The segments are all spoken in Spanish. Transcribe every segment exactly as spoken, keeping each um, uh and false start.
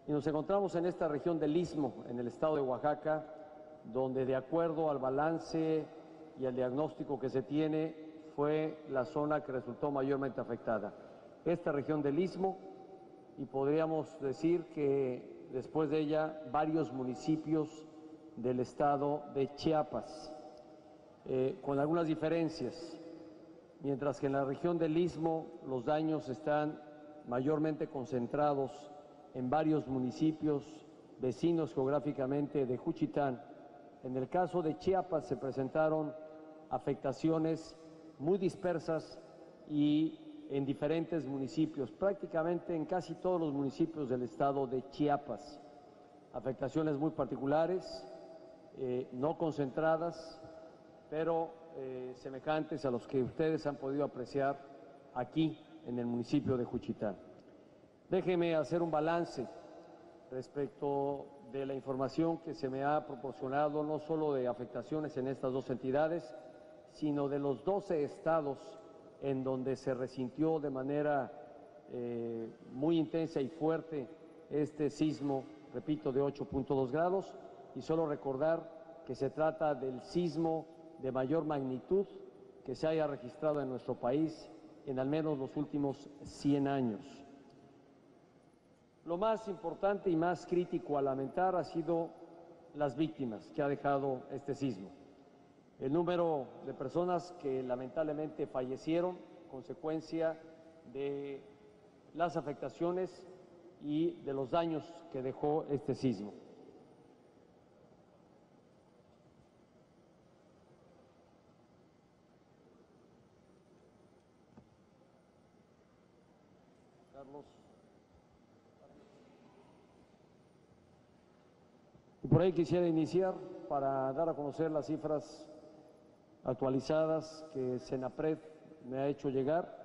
Y nos encontramos en esta región del Istmo, en el estado de Oaxaca, donde de acuerdo al balance y al diagnóstico que se tiene, fue la zona que resultó mayormente afectada. Esta región del Istmo, y podríamos decir que después de ella varios municipios del estado de Chiapas, eh, con algunas diferencias. Mientras que en la región del Istmo los daños están mayormente concentrados en varios municipios vecinos geográficamente de Juchitán, en el caso de Chiapas se presentaron afectaciones muy dispersas y en diferentes municipios, prácticamente en casi todos los municipios del estado de Chiapas. Afectaciones muy particulares, eh, no concentradas, pero eh, semejantes a los que ustedes han podido apreciar aquí en el municipio de Juchitán. Déjeme hacer un balance respecto de la información que se me ha proporcionado, no solo de afectaciones en estas dos entidades, sino de los doce estados en donde se resintió de manera eh, muy intensa y fuerte este sismo, repito, de ocho punto dos grados, y solo recordar que se trata del sismo de mayor magnitud que se haya registrado en nuestro país en al menos los últimos cien años. Lo más importante y más crítico a lamentar ha sido las víctimas que ha dejado este sismo. El número de personas que lamentablemente fallecieron consecuencia de las afectaciones y de los daños que dejó este sismo. Carlos. Y por ahí quisiera iniciar para dar a conocer las cifras actualizadas que Senapred me ha hecho llegar.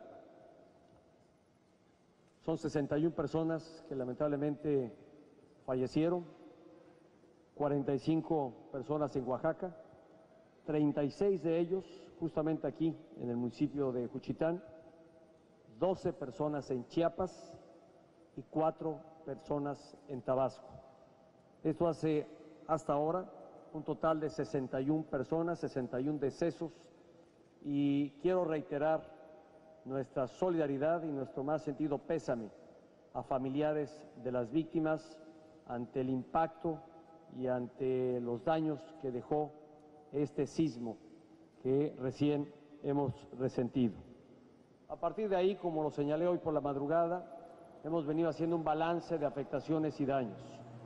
Son sesenta y una personas que lamentablemente fallecieron, cuarenta y cinco personas en Oaxaca, treinta y seis de ellos justamente aquí en el municipio de Juchitán, doce personas en Chiapas y cuatro personas en Tabasco. Esto hace hasta ahora un total de sesenta y una personas, sesenta y un decesos, y quiero reiterar nuestra solidaridad y nuestro más sentido pésame a familiares de las víctimas ante el impacto y ante los daños que dejó este sismo que recién hemos resentido. A partir de ahí, como lo señalé hoy por la madrugada, hemos venido haciendo un balance de afectaciones y daños.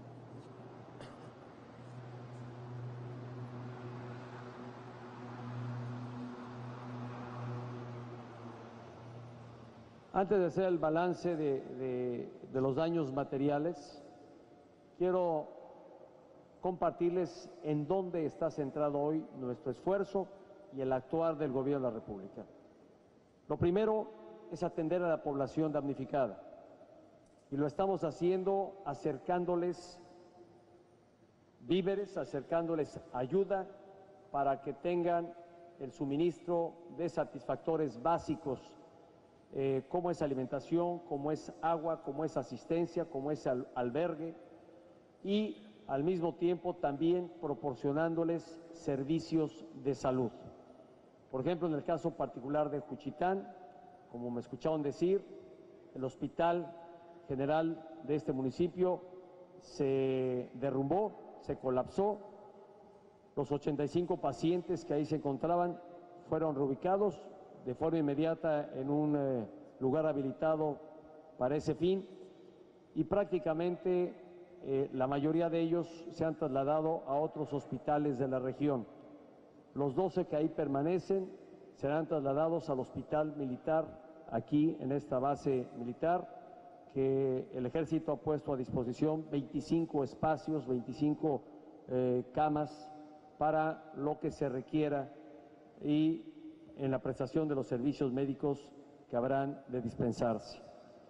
Antes de hacer el balance de, de, de los daños materiales, quiero compartirles en dónde está centrado hoy nuestro esfuerzo y el actuar del Gobierno de la República. Lo primero es atender a la población damnificada y lo estamos haciendo acercándoles víveres, acercándoles ayuda para que tengan el suministro de satisfactores básicos, eh, como es alimentación, como es agua, como es asistencia, como es al albergue, y al mismo tiempo también proporcionándoles servicios de salud. Por ejemplo, en el caso particular de Juchitán, como me escucharon decir, el Hospital General de este municipio se derrumbó, se colapsó, los ochenta y cinco pacientes que ahí se encontraban fueron reubicados de forma inmediata en un eh, lugar habilitado para ese fin y prácticamente eh, la mayoría de ellos se han trasladado a otros hospitales de la región. Los doce que ahí permanecen serán trasladados al hospital militar aquí en esta base militar que el Ejército ha puesto a disposición veinticinco espacios, veinticinco eh, camas para lo que se requiera y en la prestación de los servicios médicos que habrán de dispensarse.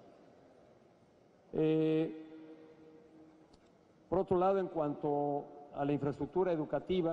Eh, por otro lado, en cuanto a la infraestructura educativa,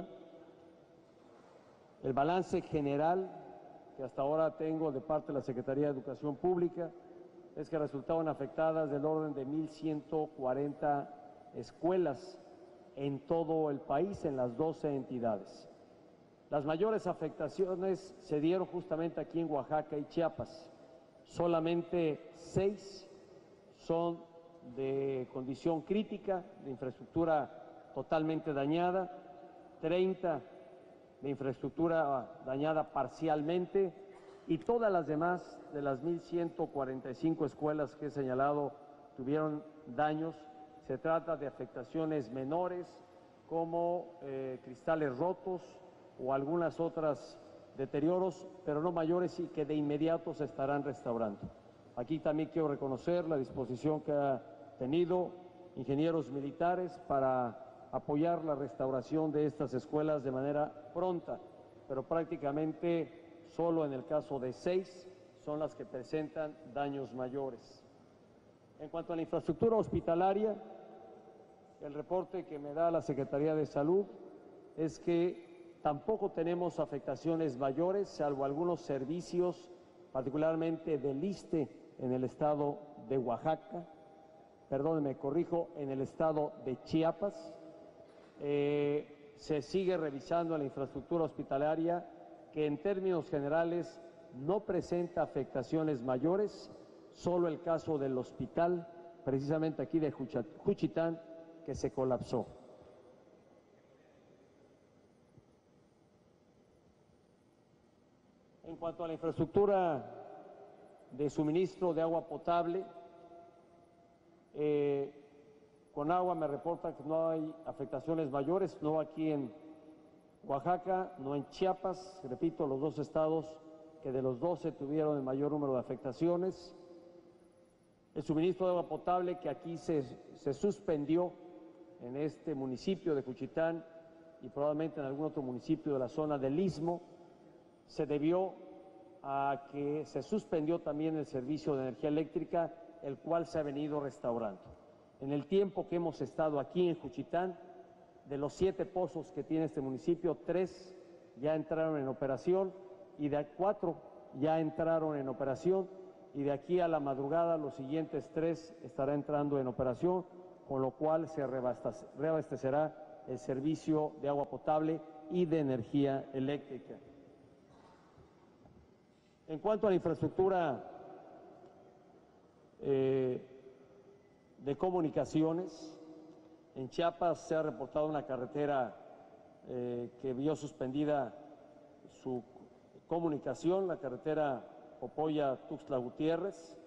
el balance general que hasta ahora tengo de parte de la Secretaría de Educación Pública es que resultaban afectadas del orden de mil ciento cuarenta escuelas en todo el país, en las doce entidades. Las mayores afectaciones se dieron justamente aquí en Oaxaca y Chiapas. Solamente seis son de condición crítica, de infraestructura totalmente dañada, treinta de infraestructura dañada parcialmente, y todas las demás de las mil ciento cuarenta y cinco escuelas que he señalado tuvieron daños. Se trata de afectaciones menores como eh, cristales rotos o algunas otras deterioros, pero no mayores, y que de inmediato se estarán restaurando. Aquí también quiero reconocer la disposición que ha tenido ingenieros militares para apoyar la restauración de estas escuelas de manera pronta, pero prácticamente solo en el caso de seis son las que presentan daños mayores. En cuanto a la infraestructura hospitalaria, el reporte que me da la Secretaría de Salud es que tampoco tenemos afectaciones mayores, salvo algunos servicios, particularmente del ISSSTE en el estado de Oaxaca, perdón, me corrijo, en el estado de Chiapas. Eh, se sigue revisando la infraestructura hospitalaria, que en términos generales no presenta afectaciones mayores, solo el caso del hospital, precisamente aquí de Juchitán, que se colapsó. En cuanto a la infraestructura de suministro de agua potable, eh, con agua me reporta que no hay afectaciones mayores, no aquí en Oaxaca, no en Chiapas, repito, los dos estados que de los doce tuvieron el mayor número de afectaciones. El suministro de agua potable que aquí se, se suspendió en este municipio de Juchitán y probablemente en algún otro municipio de la zona del Istmo, se debió a que se suspendió también el servicio de energía eléctrica, el cual se ha venido restaurando. En el tiempo que hemos estado aquí en Juchitán, de los siete pozos que tiene este municipio, tres ya entraron en operación y de cuatro ya entraron en operación, y de aquí a la madrugada los siguientes tres estarán entrando en operación, con lo cual se reabastecerá el servicio de agua potable y de energía eléctrica. En cuanto a la infraestructura eh, de comunicaciones, en Chiapas se ha reportado una carretera eh, que vio suspendida su comunicación, la carretera Popoya-Tuxtla Gutiérrez.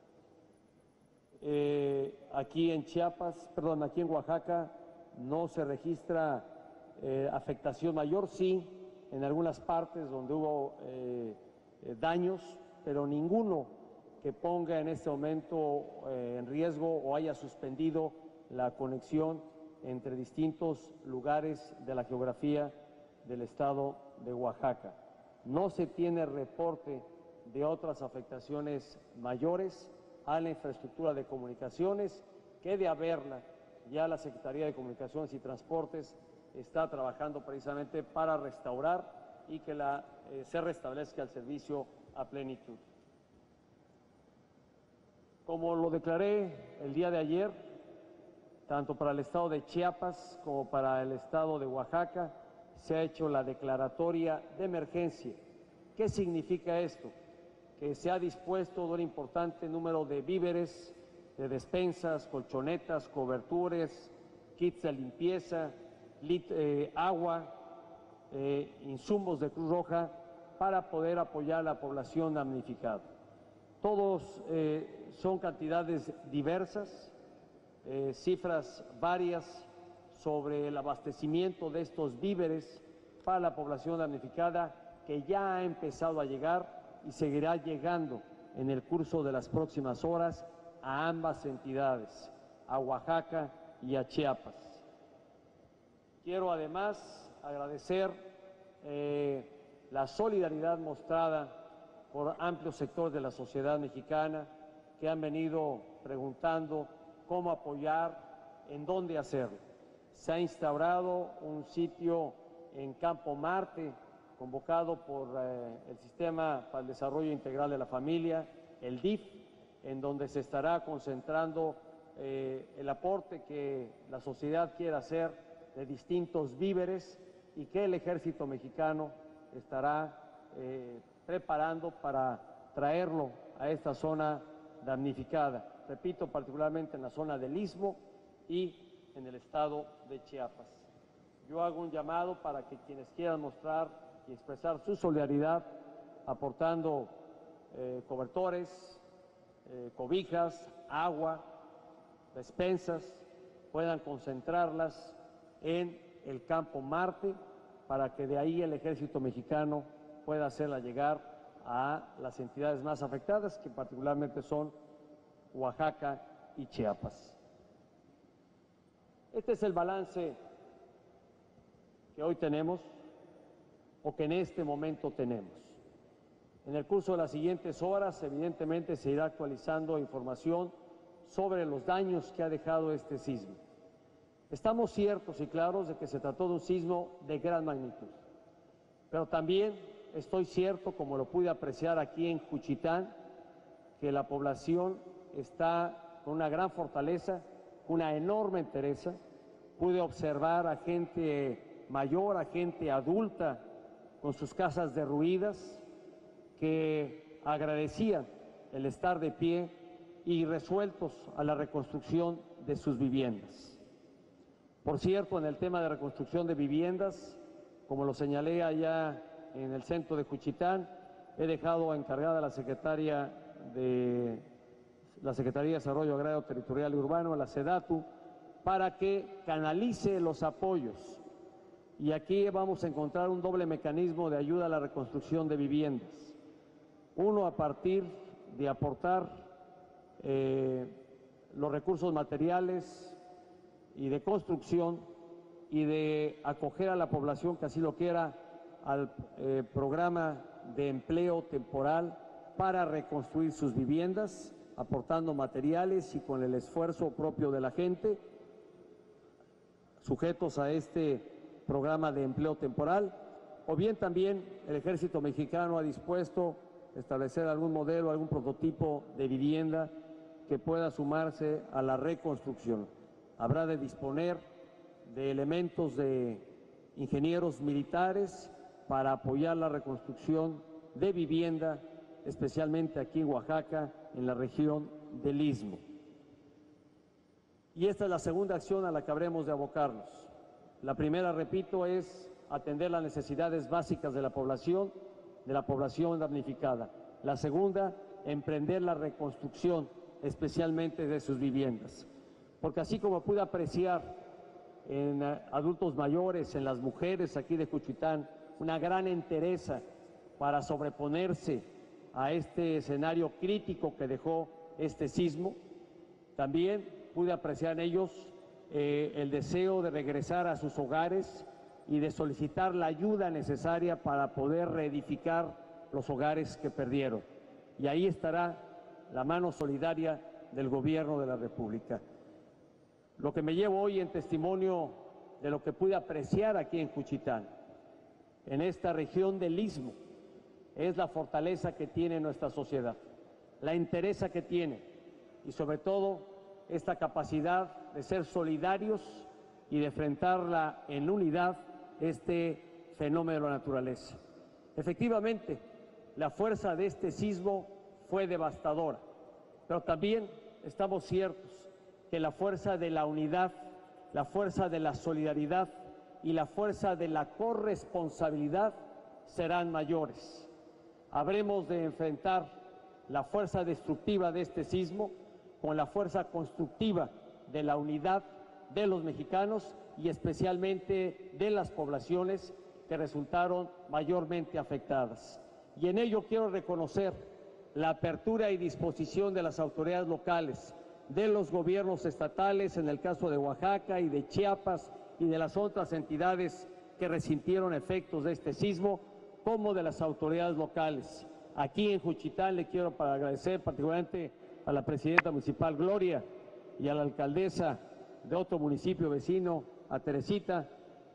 Eh, aquí en Chiapas, perdón, aquí en Oaxaca no se registra eh, afectación mayor, sí, en algunas partes donde hubo eh, eh, daños, pero ninguno que ponga en este momento eh, en riesgo o haya suspendido la conexión entre distintos lugares de la geografía del estado de Oaxaca. No se tiene reporte de otras afectaciones mayores a la infraestructura de comunicaciones, que de haberla ya la Secretaría de Comunicaciones y Transportes está trabajando precisamente para restaurar y que la, eh, se restablezca el servicio a plenitud. Como lo declaré el día de ayer, tanto para el estado de Chiapas como para el estado de Oaxaca, se ha hecho la declaratoria de emergencia. ¿Qué significa esto? Que se ha dispuesto de un importante número de víveres, de despensas, colchonetas, cobertures, kits de limpieza, lit, eh, agua, eh, insumos de Cruz Roja para poder apoyar a la población damnificada. Todos eh, son cantidades diversas, eh, cifras varias sobre el abastecimiento de estos víveres para la población damnificada, que ya ha empezado a llegar y seguirá llegando en el curso de las próximas horas a ambas entidades, a Oaxaca y a Chiapas. Quiero además agradecer eh, la solidaridad mostrada por amplios sectores de la sociedad mexicana que han venido preguntando cómo apoyar, en dónde hacerlo. Se ha instaurado un sitio en Campo Marte, convocado por eh, el Sistema para el Desarrollo Integral de la Familia, el D I F, en donde se estará concentrando eh, el aporte que la sociedad quiera hacer de distintos víveres y que el ejército mexicano estará eh, preparando para traerlo a esta zona damnificada. Repito, particularmente en la zona del Istmo y en el estado de Chiapas. Yo hago un llamado para que quienes quieran mostrar y expresar su solidaridad aportando eh, cobertores, eh, cobijas, agua, despensas, puedan concentrarlas en el campo Marte para que de ahí el ejército mexicano pueda hacerla llegar a las entidades más afectadas, que particularmente son Oaxaca y Chiapas. Este es el balance que hoy tenemos o que en este momento tenemos. En el curso de las siguientes horas, evidentemente, se irá actualizando información sobre los daños que ha dejado este sismo. Estamos ciertos y claros de que se trató de un sismo de gran magnitud, pero también estoy cierto, como lo pude apreciar aquí en Juchitán, que la población está con una gran fortaleza, una enorme entereza. Pude observar a gente mayor, a gente adulta con sus casas derruidas, que agradecían el estar de pie y resueltos a la reconstrucción de sus viviendas. Por cierto, en el tema de reconstrucción de viviendas, como lo señalé allá en el centro de Juchitán, he dejado encargada a la secretaria de la Secretaría de Desarrollo Agrario, Territorial y Urbano, la SEDATU, para que canalice los apoyos. Y aquí vamos a encontrar un doble mecanismo de ayuda a la reconstrucción de viviendas. Uno, a partir de aportar eh, los recursos materiales y de construcción y de acoger a la población que así lo quiera al eh, programa de empleo temporal para reconstruir sus viviendas, aportando materiales y con el esfuerzo propio de la gente, sujetos a este programa de empleo temporal, o bien también el Ejército Mexicano ha dispuesto establecer algún modelo, algún prototipo de vivienda que pueda sumarse a la reconstrucción. Habrá de disponer de elementos de ingenieros militares para apoyar la reconstrucción de vivienda, especialmente aquí en Oaxaca, en la región del Istmo. Y esta es la segunda acción a la que habremos de abocarnos. La primera, repito, es atender las necesidades básicas de la población, de la población damnificada. La segunda, emprender la reconstrucción, especialmente de sus viviendas. Porque así como pude apreciar en adultos mayores, en las mujeres aquí de Juchitán, una gran entereza para sobreponerse a este escenario crítico que dejó este sismo, también pude apreciar en ellos eh, el deseo de regresar a sus hogares y de solicitar la ayuda necesaria para poder reedificar los hogares que perdieron. Y ahí estará la mano solidaria del Gobierno de la República. Lo que me llevo hoy en testimonio de lo que pude apreciar aquí en Juchitán, en esta región del Istmo, es la fortaleza que tiene nuestra sociedad, la entereza que tiene y sobre todo esta capacidad de ser solidarios y de enfrentarla en unidad este fenómeno de la naturaleza. Efectivamente, la fuerza de este sismo fue devastadora, pero también estamos ciertos que la fuerza de la unidad, la fuerza de la solidaridad y la fuerza de la corresponsabilidad serán mayores. Habremos de enfrentar la fuerza destructiva de este sismo con la fuerza constructiva de la unidad de los mexicanos y especialmente de las poblaciones que resultaron mayormente afectadas. Y en ello quiero reconocer la apertura y disposición de las autoridades locales, de los gobiernos estatales, en el caso de Oaxaca y de Chiapas y de las otras entidades que resintieron efectos de este sismo, como de las autoridades locales. Aquí en Juchitán le quiero para agradecer particularmente a la presidenta municipal Gloria y a la alcaldesa de otro municipio vecino, a Teresita,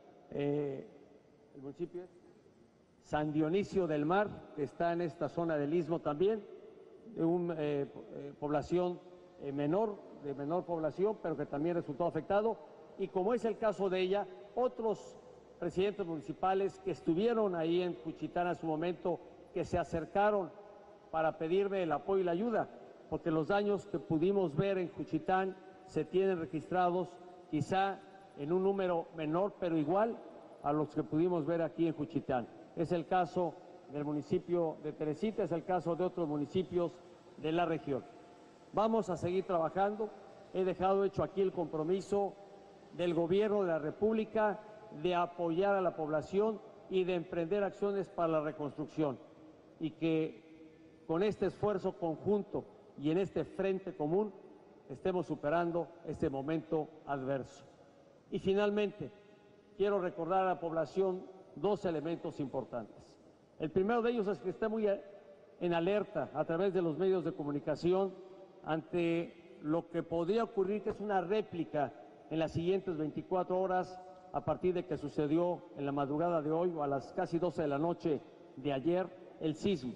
eh, el municipio es San Dionisio del Mar, que está en esta zona del Istmo también, de una eh, eh, población eh, menor, de menor población, pero que también resultó afectado, y como es el caso de ella, otros presidentes municipales que estuvieron ahí en Juchitán en su momento, que se acercaron para pedirme el apoyo y la ayuda, porque los daños que pudimos ver en Juchitán se tienen registrados quizá en un número menor, pero igual a los que pudimos ver aquí en Juchitán. Es el caso del municipio de Teresita, es el caso de otros municipios de la región. Vamos a seguir trabajando. He dejado hecho aquí el compromiso del Gobierno de la República de apoyar a la población y de emprender acciones para la reconstrucción, y que con este esfuerzo conjunto y en este frente común estemos superando este momento adverso. Y finalmente, quiero recordar a la población dos elementos importantes. El primero de ellos es que esté muy en alerta a través de los medios de comunicación ante lo que podría ocurrir, que es una réplica en las siguientes veinticuatro horas a partir de que sucedió en la madrugada de hoy o a las casi doce de la noche de ayer el sismo.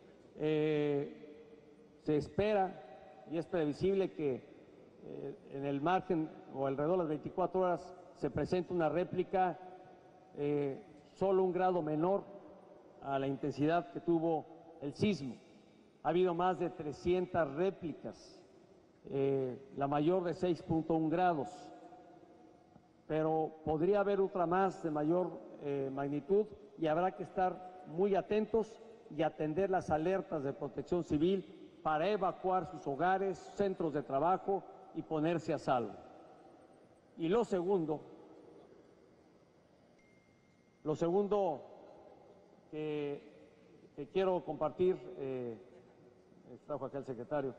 Eh, se espera y es previsible que eh, en el margen o alrededor de las veinticuatro horas se presente una réplica eh, solo un grado menor a la intensidad que tuvo el sismo. Ha habido más de trescientas réplicas, eh, la mayor de seis punto uno grados, pero podría haber otra más de mayor eh, magnitud, y habrá que estar muy atentos y atender las alertas de Protección Civil para evacuar sus hogares, centros de trabajo y ponerse a salvo. Y lo segundo, lo segundo que, que quiero compartir, eh, trajo acá el secretario,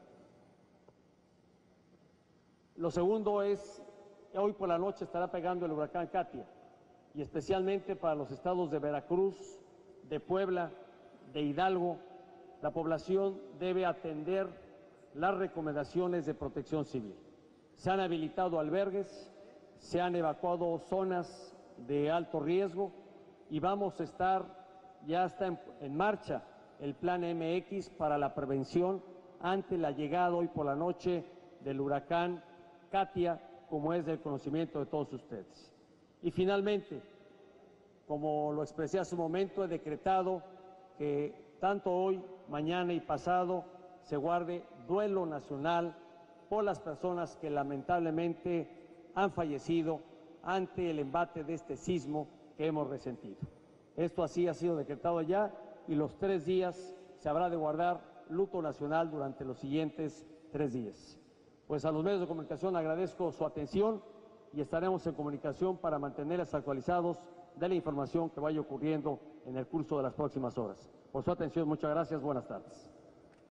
lo segundo es que hoy por la noche estará pegando el huracán Katia, y especialmente para los estados de Veracruz, de Puebla, de Hidalgo, la población debe atender las recomendaciones de Protección Civil. Se han habilitado albergues, se han evacuado zonas de alto riesgo y vamos a estar, ya está en, en marcha el plan M X para la prevención ante la llegada hoy por la noche del huracán Katia, como es del conocimiento de todos ustedes. Y finalmente, como lo expresé hace un momento, he decretado que tanto hoy, mañana y pasado se guarde duelo nacional por las personas que lamentablemente han fallecido ante el embate de este sismo que hemos resentido. Esto así ha sido decretado ya, y los tres días se habrá de guardar luto nacional durante los siguientes tres días. Pues a los medios de comunicación agradezco su atención y estaremos en comunicación para mantenerles actualizados de la información que vaya ocurriendo en el curso de las próximas horas. Por su atención, muchas gracias, buenas tardes.